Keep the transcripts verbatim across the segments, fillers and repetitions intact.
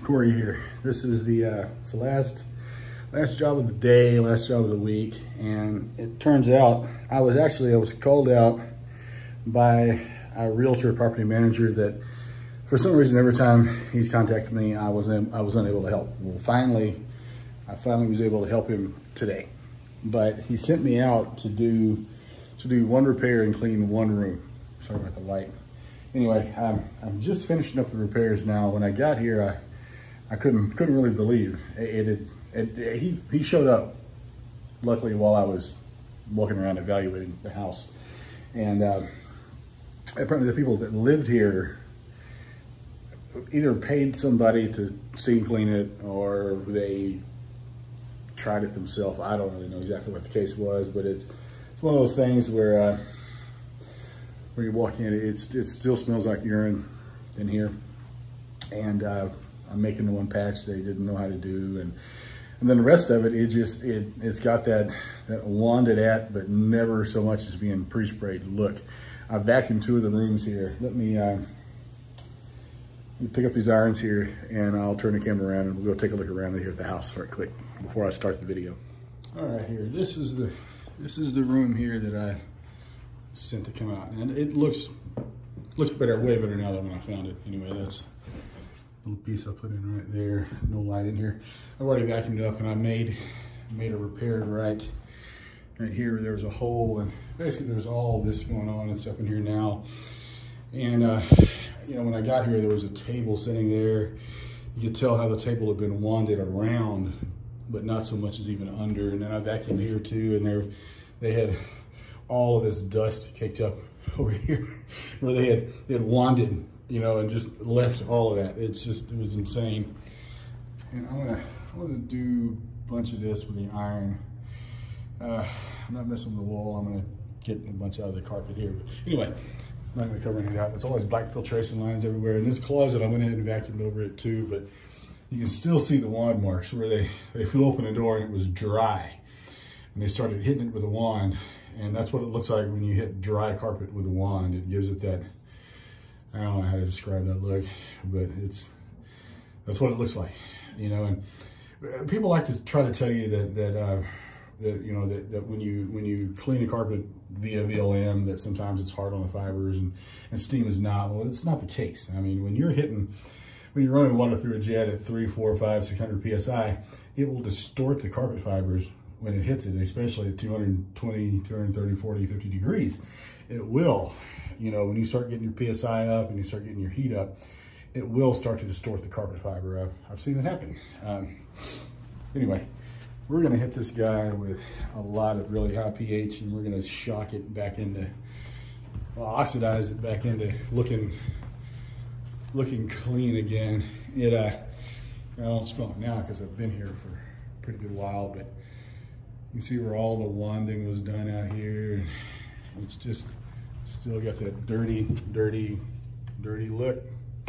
Corey here. This is the, uh, it's the last, last job of the day, last job of the week. And it turns out I was actually, I was called out by a realtor property manager that for some reason, every time he's contacted me, I was, I was unable to help. Well, finally, I finally was able to help him today. But he sent me out to do, to do one repair and clean one room. Sorry about the light. Anyway, I'm, I'm just finishing up the repairs now. When I got here, I, I couldn't couldn't really believe it. It, it, it he he showed up, luckily, while I was walking around evaluating the house, and uh, apparently the people that lived here either paid somebody to steam clean it or they tried it themselves. I don't really know exactly what the case was, but it's it's one of those things where. Uh, When you walk in, it's, it still smells like urine in here. And uh, I'm making the one patch they didn't know how to do. And and then the rest of it, it just, it, it's got that, that wanded at, but never so much as being pre-sprayed look. I vacuumed two of the rooms here. Let me, uh, let me pick up these irons here and I'll turn the camera around and we'll go take a look around here at the house right quick before I start the video. All right, here, this is the, this is the room here that I sent to come out, and it looks looks better, way better now than when I found it. Anyway, that's a little piece I put in right there. No light in here. I've already vacuumed up, and I made made a repair right right here. There was a hole, and basically there's all this going on and stuff in here now. And uh, you know, when I got here, there was a table sitting there. You could tell how the table had been wanded around, but not so much as even under. And then I vacuumed here too, and there they had all of this dust caked up over here where they had they had wanded, you know, and just left all of that. It's just, it was insane. And I'm gonna I'm gonna do a bunch of this with the iron. Uh, I'm not messing with the wall. I'm gonna get a bunch out of the carpet here. But anyway, I'm not gonna cover any of that. There's always black filtration lines everywhere. In this closet, I went ahead and vacuumed over it too, but you can still see the wand marks where they, they flew open the door and it was dry. And they started hitting it with a wand. And that's what it looks like when you hit dry carpet with a wand. It gives it that, I don't know how to describe that look, but it's, that's what it looks like, you know. And people like to try to tell you that, that, uh, that you know, that, that when you when you clean a carpet via V L M, that sometimes it's hard on the fibers and, and steam is not. Well, it's not the case. I mean, when you're hitting, when you're running water through a jet at three, four, five, six hundred P S I, it will distort the carpet fibers when it hits it, especially at two hundred twenty, two hundred thirty, forty, fifty degrees. It will, you know, when you start getting your P S I up and you start getting your heat up, it will start to distort the carpet fiber. I've, I've seen it happen. Um, anyway, we're gonna hit this guy with a lot of really high pH and we're gonna shock it back into, well, oxidize it back into looking, looking clean again. It, uh, I don't smell it now because I've been here for a pretty good while, but you see where all the wanding was done out here. It's just still got that dirty, dirty, dirty look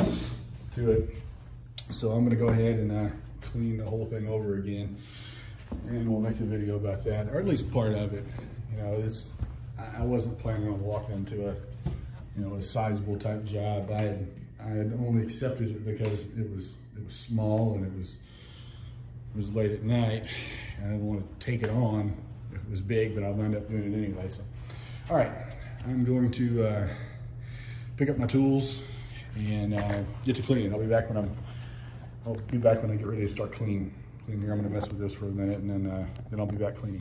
to it. So I'm gonna go ahead and uh, clean the whole thing over again. And we'll make a video about that, or at least part of it. You know, this, I wasn't planning on walking into a, you know, a sizable type job. I had, I had only accepted it because it was, it was small and it was, it was late at night. I didn't want to take it on if it was big, but I'll wind up doing it anyway. So, all right, I'm going to uh, pick up my tools and uh, get to cleaning. I'll be back when I'm. I'll be back when I get ready to start cleaning. Cleaning here. I'm going to mess with this for a minute, and then uh, then I'll be back cleaning.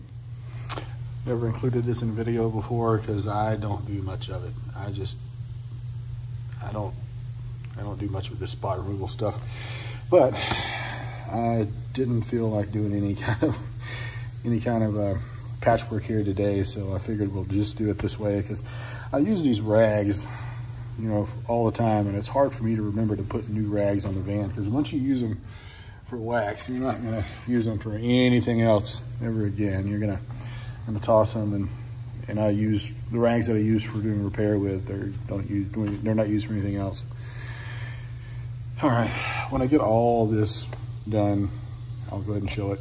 Never included this in video before because I don't do much of it. I just I don't I don't do much with this spot removal stuff, but I didn't feel like doing any kind of any kind of uh, patchwork here today, so I figured we'll just do it this way because I use these rags, you know, all the time, and it's hard for me to remember to put new rags on the van because once you use them for wax, you're not gonna use them for anything else ever again. You're gonna gonna toss them, and and I use the rags that I use for doing repair with. They don't use they're not used for anything else. All right, when I get all this done, I'll go ahead and show it.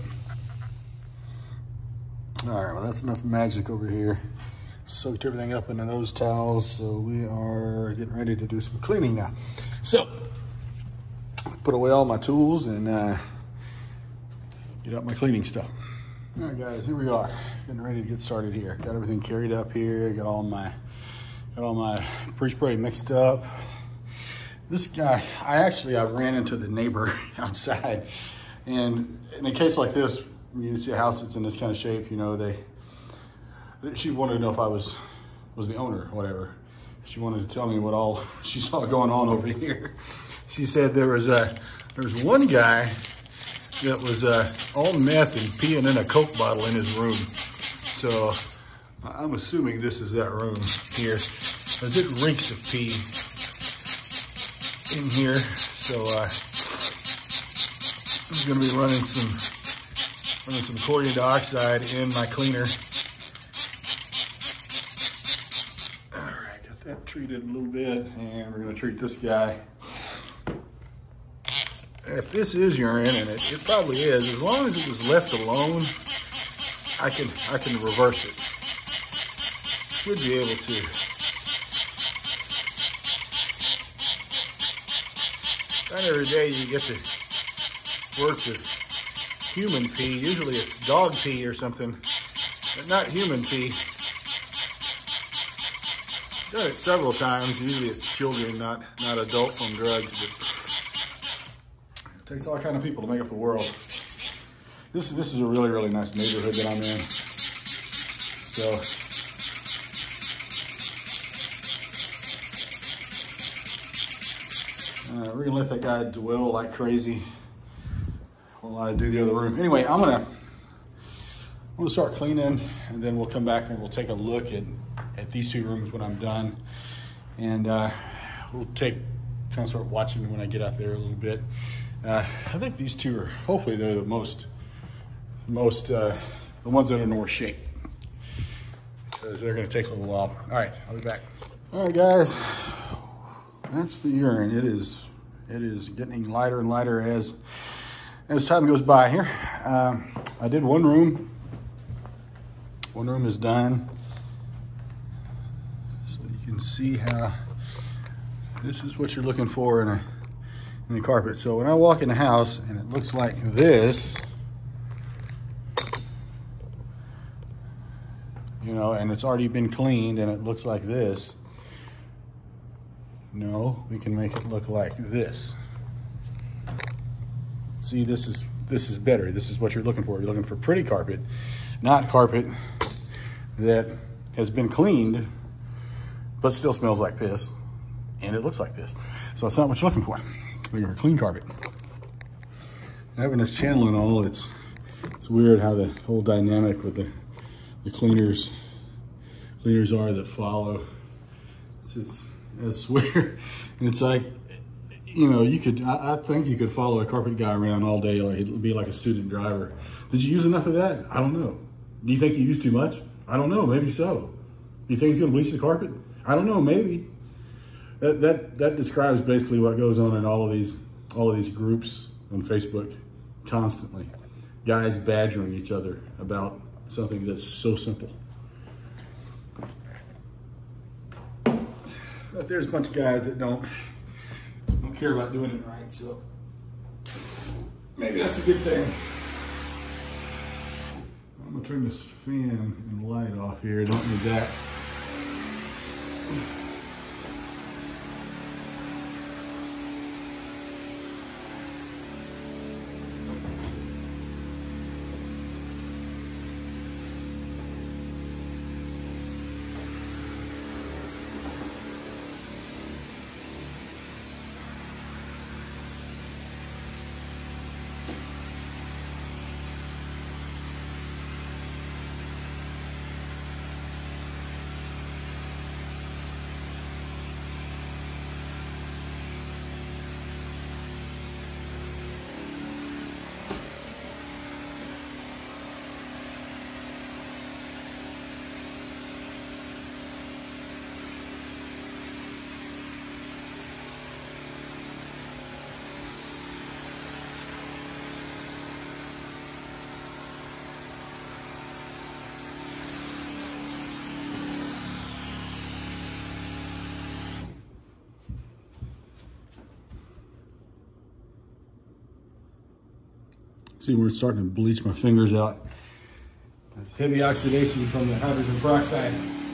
All right, well, that's enough magic over here. Soaked everything up into those towels, so we are getting ready to do some cleaning now. So, put away all my tools and uh, get out my cleaning stuff. All right, guys, here we are, getting ready to get started here. Got everything carried up here. Got all my got all my pre-spray mixed up. This guy, I actually I ran into the neighbor outside, and in a case like this, you see a house that's in this kind of shape. You know, they she wanted to know if I was was the owner or whatever. She wanted to tell me what all she saw going on over here. She said there was a there was one guy that was uh, on meth and peeing in a Coke bottle in his room. So I'm assuming this is that room here, because it reeks of pee in here. So uh, I'm gonna be running some running some chlorine dioxide in my cleaner. All right, got that treated a little bit, and we're gonna treat this guy. If this is urine, and it, it probably is, as long as it was left alone, I can I can reverse it. Should be able to. Not every day you get to work with human pee. Usually it's dog pee or something, but not human pee. Done it several times. Usually it's children, not not adults on drugs. But it takes all kind of people to make up the world. This is this is a really really nice neighborhood that I'm in. So uh, we're gonna let that guy dwell like crazy while I do the other room. Anyway, I'm gonna I'm gonna start cleaning, and then we'll come back and we'll take a look at at these two rooms when I'm done, and uh, we'll take kind of start watching when I get out there a little bit. Uh, I think these two are, hopefully they're the most, most, uh, the ones that are in the worst shape. Because they're gonna take a little while. All right, I'll be back. All right, guys, that's the urine. It is, it is getting lighter and lighter as, as time goes by here. Um, I did one room. One room is done. So you can see how, this is what you're looking for in a, in the carpet. So when I walk in the house and it looks like this, you know, and it's already been cleaned and it looks like this, no, we can make it look like this. See, this is this is better. This is what you're looking for. You're looking for pretty carpet, not carpet that has been cleaned but still smells like piss and it looks like piss. So that's not what you're looking for. Looking for clean carpet. Having this channel and all, it's it's weird how the whole dynamic with the the cleaners cleaners are that follow. It's it's, it's weird. And it's like, you know, you could I, I think you could follow a carpet guy around all day, like it'd be like a student driver. Did you use enough of that? I don't know. Do you think you used too much? I don't know. Maybe so. Do you think he's gonna bleach the carpet? I don't know. Maybe. That, that that describes basically what goes on in all of these all of these groups on Facebook constantly. Guys badgering each other about something that's so simple. But there's a bunch of guys that don't don't care about doing it right, so maybe that's a good thing. I'm gonna turn this fan and light off here. Don't need that. See, we're starting to bleach my fingers out. That's heavy oxidation from the hydrogen peroxide.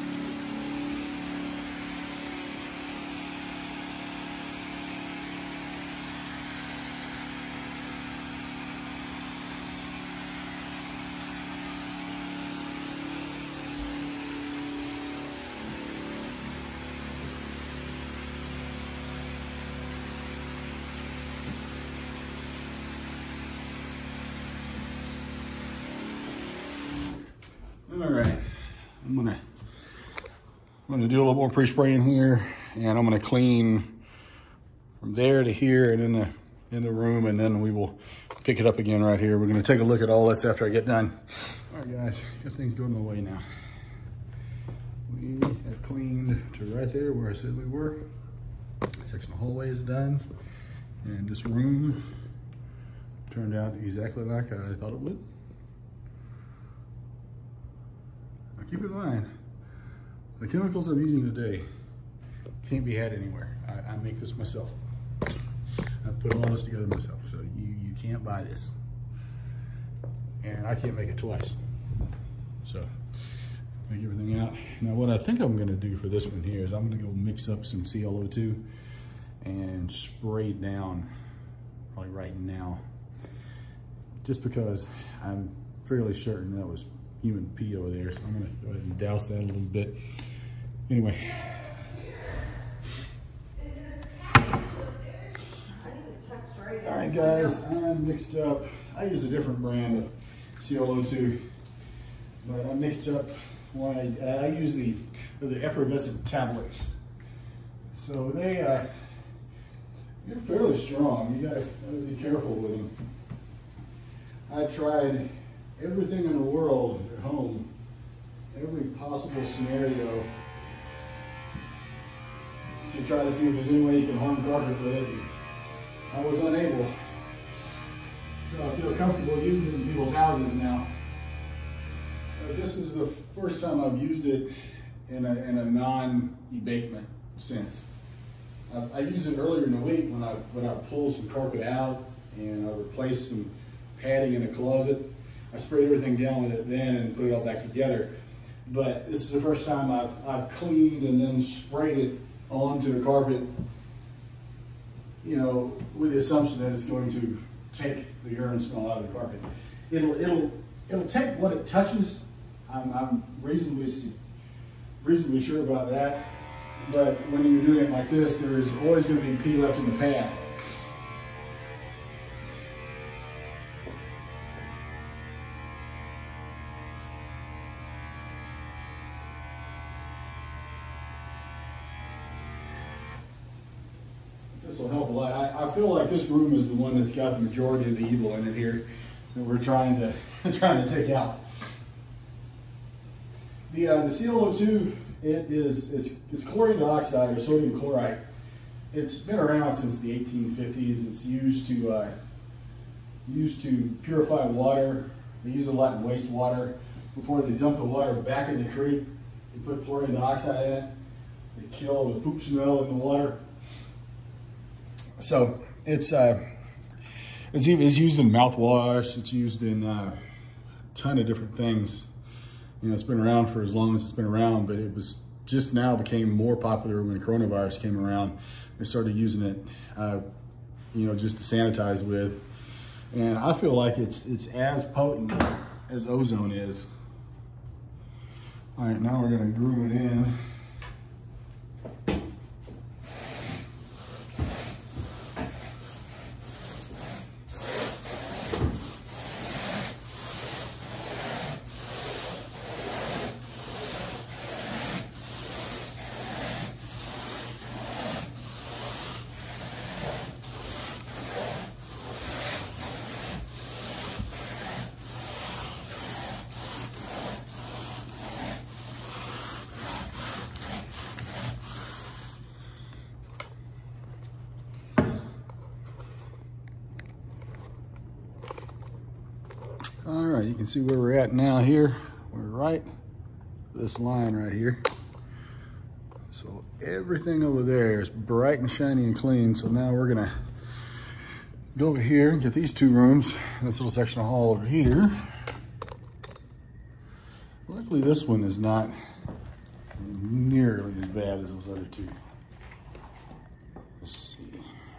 All right, I'm gonna I'm gonna do a little more pre-spraying here, and I'm gonna clean from there to here and in the in the room, and then we will pick it up again right here. We're gonna take a look at all this after I get done. All right, guys, got things going my way now. We have cleaned to right there where I said we were. Section of hallway is done, and this room turned out exactly like I thought it would. Keep in mind, the chemicals I'm using today can't be had anywhere. I, I make this myself. I put all this together myself, so you, you can't buy this. And I can't make it twice. So, make everything out. Now what I think I'm gonna do for this one here is I'm gonna go mix up some C L O two and spray it down, probably right now. Just because I'm fairly certain that was human pee over there, so I'm gonna go ahead and douse that a little bit. Anyway. All right, guys, I mixed up, I use a different brand of C L O two, but I mixed up one, I, I use the, the effervescent tablets. So they, uh, they're fairly strong. You gotta, gotta be careful with them. I tried everything in the world at home, every possible scenario, to try to see if there's any way you can harm carpet with it. I was unable. So I feel comfortable using it in people's houses now. But this is the first time I've used it in a, in a non-abatement sense. I, I used it earlier in the week when I, when I pulled some carpet out and I replaced some padding in the closet. I sprayed everything down with it then and put it all back together. But this is the first time I've, I've cleaned and then sprayed it onto the carpet, you know, with the assumption that it's going to take the urine smell out of the carpet. It'll, it'll, it'll take what it touches. I'm, I'm reasonably, reasonably sure about that. But when you're doing it like this, there's always going to be pee left in the pad. This will help a lot. I, I feel like this room is the one that's got the majority of the evil in it here that we're trying to trying to take out. The uh, the C L O two, it is it's, it's chlorine dioxide or sodium chloride. It's been around since the eighteen fifties. It's used to uh, used to purify water. They use it a lot in wastewater. Before they dump the water back in the creek, they put chlorine dioxide in it. They kill the poop smell in the water. So it's uh, it's even it's used in mouthwash. It's used in uh, a ton of different things. You know, it's been around for as long as it's been around, but it was just now became more popular when coronavirus came around. They started using it, uh, you know, just to sanitize with. And I feel like it's it's as potent as ozone is. All right, now we're gonna groove it in. All right, you can see where we're at now here. We're right this line right here. So everything over there is bright and shiny and clean. So now we're gonna Go over here and get these two rooms. This little section of hall over here. Luckily, this one is not nearly as bad as those other two. Let's see.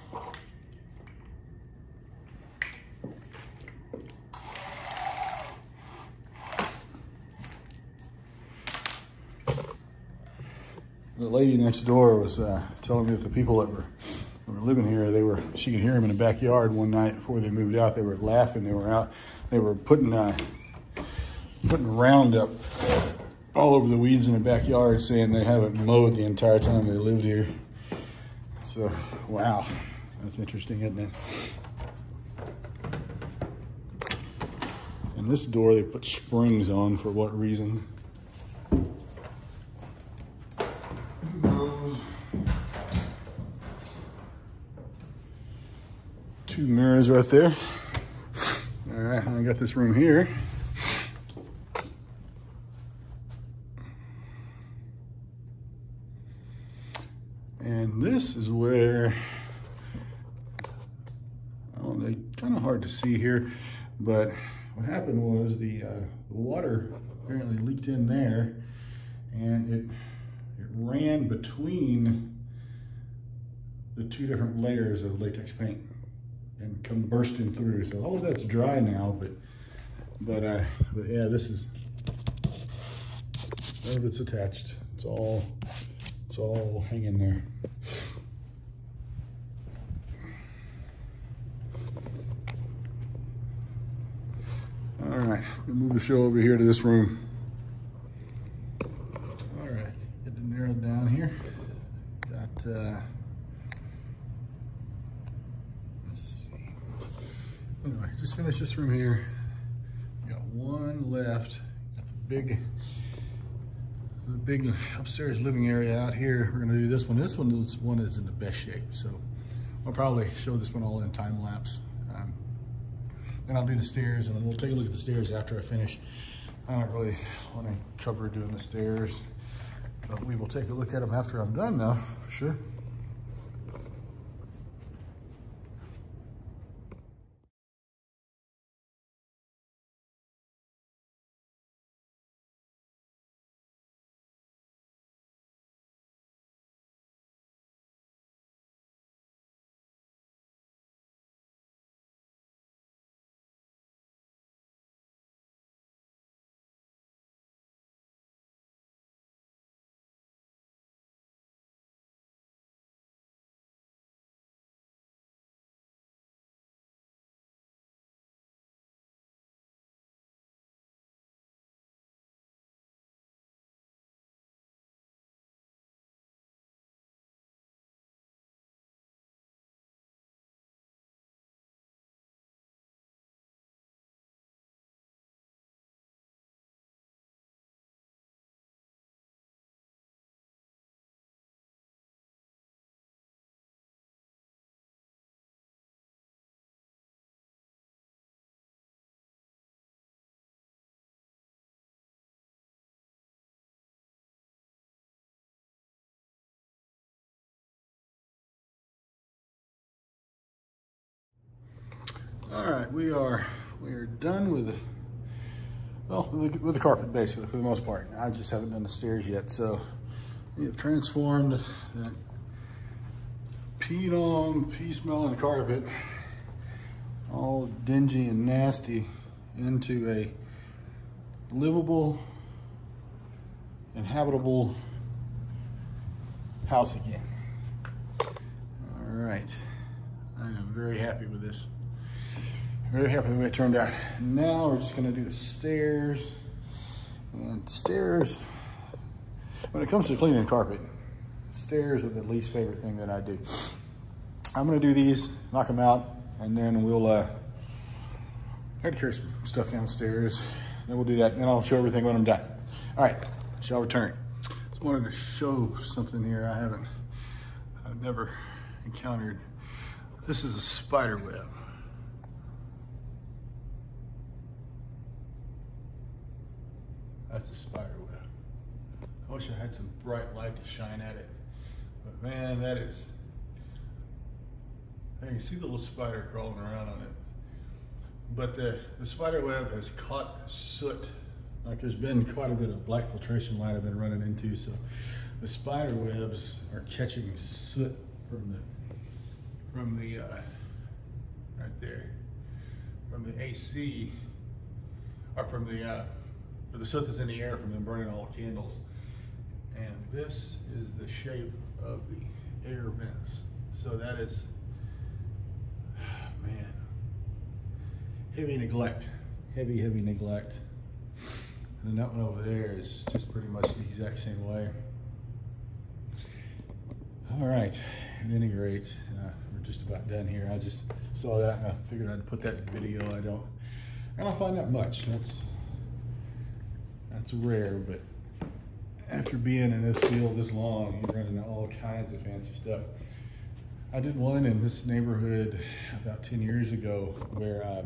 The lady next door was uh, telling me that the people that were, that were living here, they were, she could hear them in the backyard one night before they moved out. They were laughing. They were out. They were putting uh, putting Roundup all over the weeds in the backyard, saying they haven't mowed the entire time they lived here. So, wow, that's interesting, isn't it? And this door, they put springs on for what reason? Two mirrors right there. All right, I got this room here. And this is where, I don't know, kind of hard to see here, but what happened was the, uh, the water apparently leaked in there, and it, it ran between the two different layers of latex paint and come bursting through. So all of that's dry now, but but uh, but yeah, this is, none of it's attached. It's all it's all hanging there. All right, we'll move the show over here to this room. All right, get it narrowed down here. Got. Uh, Anyway, just finished this room here. Got one left. Got the big, the big upstairs living area out here. We're gonna do this one. This one is one is in the best shape, so I'll probably show this one all in time lapse. Um, then I'll do the stairs, and we'll take a look at the stairs after I finish. I don't really want to cover doing the stairs, but we will take a look at them after I'm done now, for sure. All right, we are we are done with the, well, with the, with the carpet basically for the most part. I just haven't done the stairs yet. So we have transformed that peed on, pee smelling carpet, all dingy and nasty, into a livable, inhabitable house again. All right, I am very happy with this. Very happy with the way it turned out. Now we're just gonna do the stairs. And stairs, when it comes to cleaning carpet, stairs are the least favorite thing that I do. I'm gonna do these, knock them out, and then we'll, uh, I gotta carry some stuff downstairs. Then we'll do that, and I'll show everything when I'm done. All right, shall return. Just wanted to show something here I haven't, I've never encountered. This is a spider web. That's a spider web. I wish I had some bright light to shine at it. But man, that is, you see the little spider crawling around on it. But the, the spider web has caught soot. Like there's been quite a bit of black filtration light I've been running into, so the spider webs are catching soot from the, from the, uh, right there, from the A C, or from the, uh, or the soot that's in the air from them burning all the candles. And this is the shape of the air vents. So that is, man, heavy neglect, heavy, heavy neglect. And then that one over there is just pretty much the exact same way. All right, at any rate, uh, we're just about done here. I just saw that and I figured I'd put that in the video. I don't, I don't find that much. That's, that's rare, but after being in this field this long, you're running into all kinds of fancy stuff. I did one in this neighborhood about ten years ago where uh,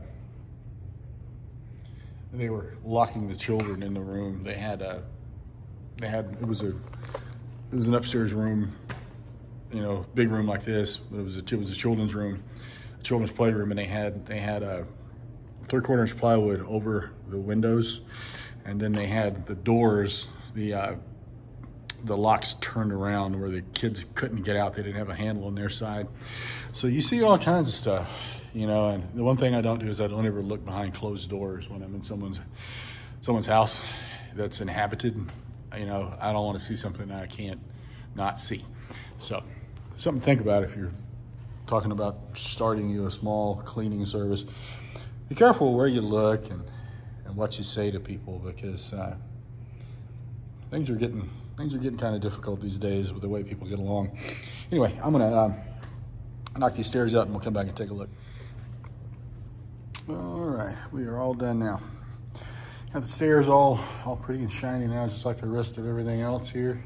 they were locking the children in the room. They had a, they had, it was a, it was an upstairs room, you know, big room like this, but it was a, it was a children's room, a children's playroom, and they had, they had a three quarter inch plywood over the windows, and then they had the doors, the, uh, the locks turned around where the kids couldn't get out. They didn't have a handle on their side. So you see all kinds of stuff. You know, and the one thing I don't do is I don't ever look behind closed doors when I'm in someone's someone's house that's inhabited. You know, I don't want to see something that I can't not see. So, something to think about if you're talking about starting you a small cleaning service. Be careful where you look and, and what you say to people, because uh, things are getting things are getting kind of difficult these days with the way people get along. Anyway, I'm gonna um, knock these stairs out and we'll come back and take a look. All right, we are all done now. Got the stairs all, all pretty and shiny now, just like the rest of everything else here.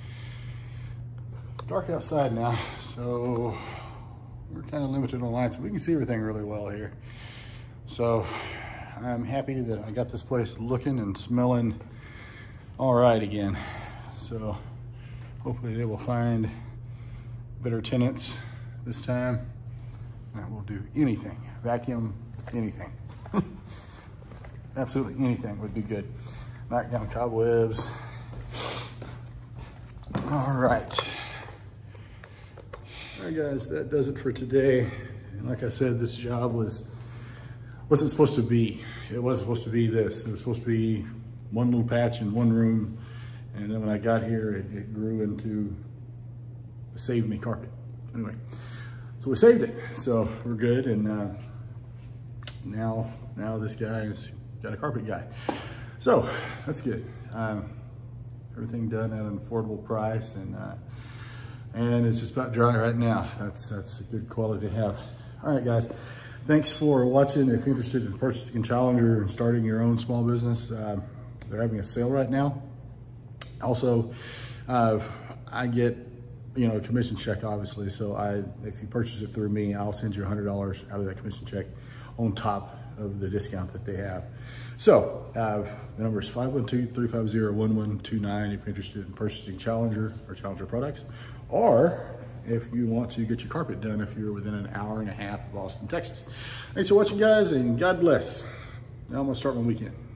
Dark outside now, so we're kind of limited on lights. We can see everything really well here. So I'm happy that I got this place looking and smelling all right again. So hopefully they will find better tenants this time. And we'll do anything, vacuum, anything. Absolutely anything would be good. Knock down cobwebs. All right. All right, guys, that does it for today. And like I said, this job was, wasn't supposed to be. It wasn't supposed to be this. It was supposed to be one little patch in one room. And then when I got here, it, it grew into a Save Me carpet. Anyway, so we saved it. So we're good. And uh, now, now this guy has got a carpet guy. So that's good. Um, everything done at an affordable price, and uh, and it's just about dry right now. That's that's a good quality to have. All right, guys. Thanks for watching. If you're interested in purchasing a Challenger and starting your own small business, uh, they're having a sale right now. Also, uh, I get, you know, a commission check, obviously. So I, if you purchase it through me, I'll send you one hundred dollars out of that commission check on top of the discount that they have. So uh, the number is five one two, three five zero, one one two nine if you're interested in purchasing Challenger or Challenger products, or if you want to get your carpet done if you're within an hour and a half of Austin, Texas. Thanks for watching, guys, and God bless. Now I'm gonna start my weekend.